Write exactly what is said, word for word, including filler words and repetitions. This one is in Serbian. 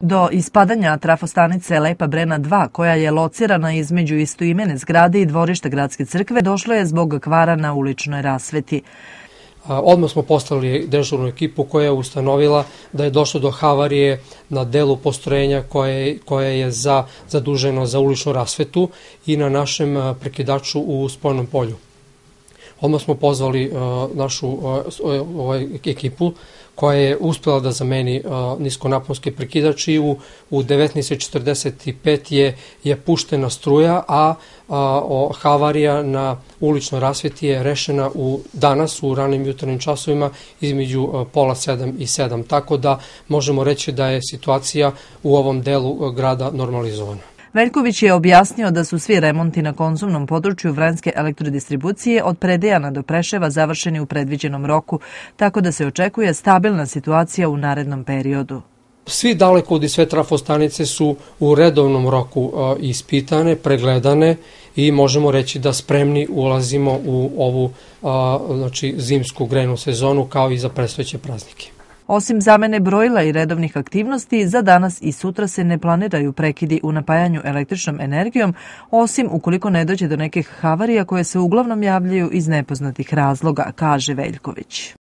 Do ispadanja trafostanice Lepa Brena dva, koja je locirana između istoimene zgrade i dvorišta gradske crkve, došlo je zbog kvara na uličnoj rasveti. Odmah smo poslali dežurnu ekipu koja je ustanovila da je došlo do havarije na delu postrojenja koje, koje je za, zaduženo za uličnu rasvetu i na našem prekidaču u Spoljnom polju. Odmah smo pozvali uh, našu uh, ovaj, ekipu koja je uspjela da zameni uh, niskonaponski prekidač i u, u devetnaest četrdeset pet je, je puštena struja, a uh, o, havarija na uličnoj rasveti je rešena u, danas u ranim jutarnjim časovima između uh, pola sedam i sedam. Tako da možemo reći da je situacija u ovom delu uh, grada normalizovana. Veljković je objasnio da su svi remonti na konzumnom području Vranjske elektrodistribucije od Predejana do Preševa završeni u predviđenom roku, tako da se očekuje stabilna situacija u narednom periodu. Svi dalekovodi, sve trafostanice su u redovnom roku uh, ispitane, pregledane i možemo reći da spremni ulazimo u ovu uh, znači, zimsku grejnu sezonu kao i za predstojeće praznike. Osim zamene brojila i redovnih aktivnosti, za danas i sutra se ne planiraju prekidi u napajanju električnom energijom, osim ukoliko ne dođe do nekih havarija koje se uglavnom javljaju iz nepoznatih razloga, kaže Veljković.